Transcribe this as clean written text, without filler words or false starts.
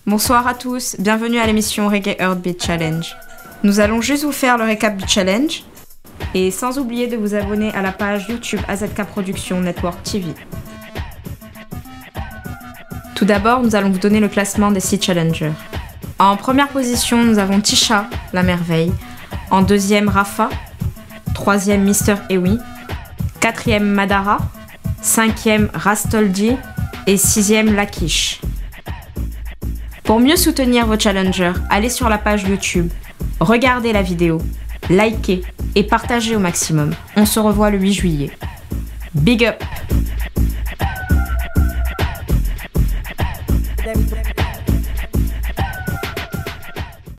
Bonsoir à tous, bienvenue à l'émission Reggae Heartbeat Challenge. Nous allons juste vous faire le récap du challenge et sans oublier de vous abonner à la page YouTube AZK Production Network TV. Tout d'abord, nous allons vous donner le classement des 6 challengers. En première position, nous avons Tisha, la merveille. En deuxième, Rafa. Troisième, Mr. Ewi. Quatrième, Madara. Cinquième, Rastoldi. Et sixième, Lakish. Pour mieux soutenir vos challengers, allez sur la page YouTube, regardez la vidéo, likez et partagez au maximum. On se revoit le 8 juillet. Big up!